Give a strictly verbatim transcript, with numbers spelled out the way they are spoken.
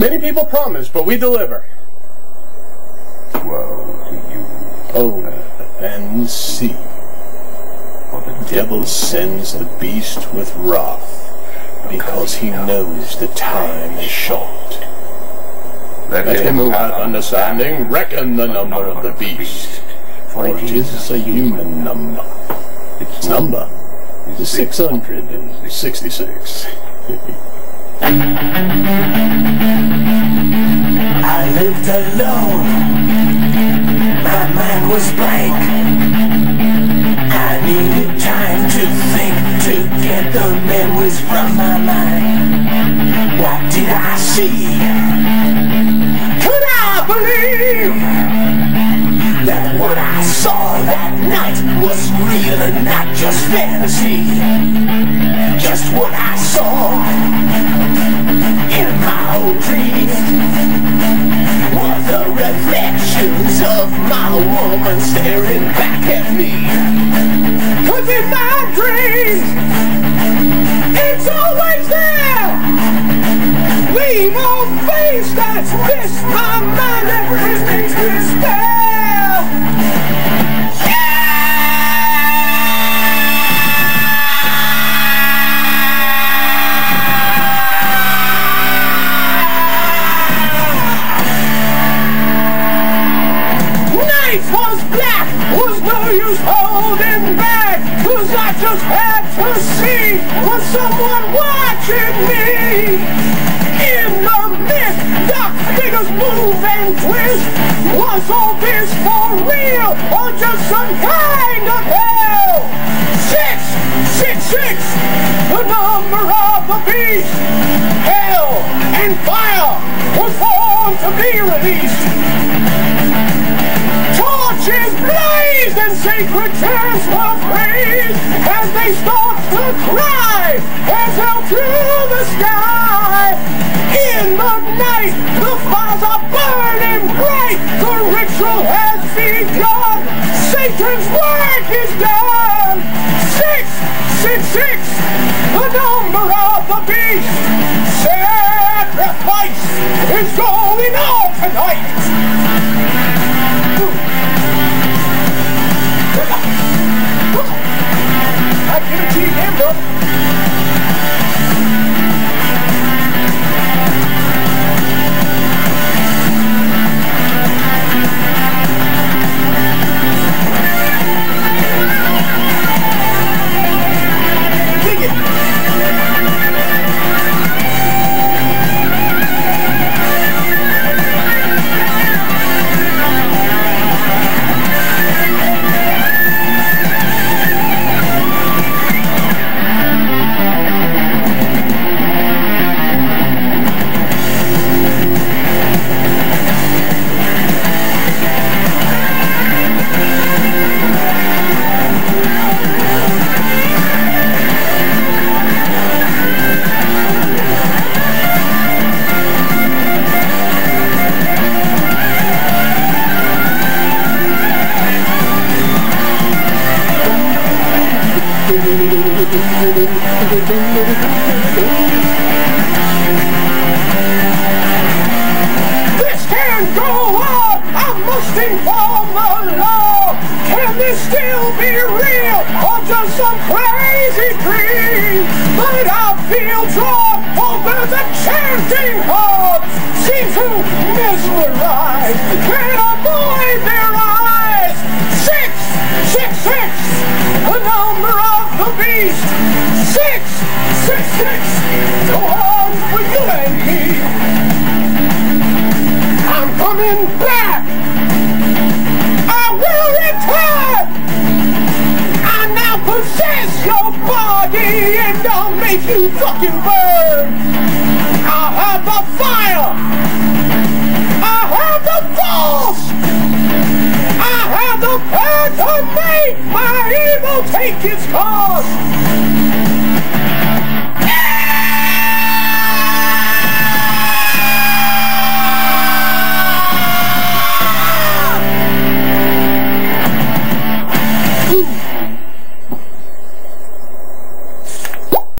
Many people promise, but we deliver. Woe to you. Oh, and see. The devil sends the beast with wrath, because he knows the time is short. Let him who hath understanding reckon the number of the beast, for it is a human number. Its number is six hundred sixty-six. I lived alone. My mind was blank. I needed time to think, to get the memories from my mind. What did I see? Could I believe that what I saw that night was real and not just fantasy? Just what I saw in my old dreams were the reflections of my woman staring back at me. 'Cause in my dreams, it's always there. Leave on face that's this, my mind everything's twisted. Was black, was no use holding back, 'cause I just had to see, was someone watching me? In the mist, dark figures move and twist. Was all this for real, or just some kind of hell? Six, six, six, the number of the beast. Hell and fire was born to be released. Torches blazed and sacred chants were praised as they start to cry as held to the sky. In the night, the fires are burning bright. The ritual has begun. Satan's work is done. Six, six, six, the number of the beast. Sacrifice is going on tonight. I give it to you again, bro. Dig it. This can't go on! I must inform the law! Can this still be real, or just some crazy dream? But I feel drawn over the chanting hordes, seem to mesmerize, can't avoid their eyes! Six, six, six, the number of the beast! Six, six, six, go on for you and me! I'm coming back! I will return! I now possess your body and I'll make you fucking burn! I'll have the fire! I have the force! I have the power to make my evil take its course!